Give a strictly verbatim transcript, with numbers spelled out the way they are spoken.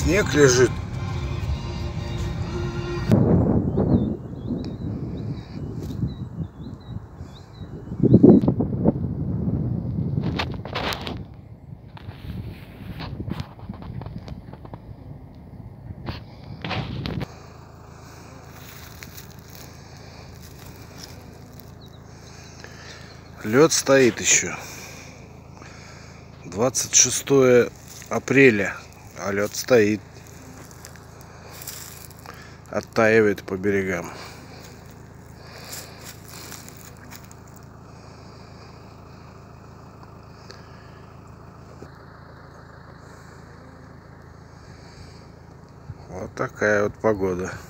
снег лежит. Лед стоит еще. двадцать шестое апреля, а лед стоит. Оттаивает по берегам. Вот такая вот погода.